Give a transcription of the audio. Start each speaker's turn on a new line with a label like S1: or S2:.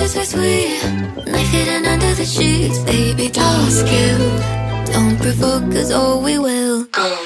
S1: is so sweet. Knife hidden under the sheets. Baby, don't skill. Don't provoke, cause oh we will go.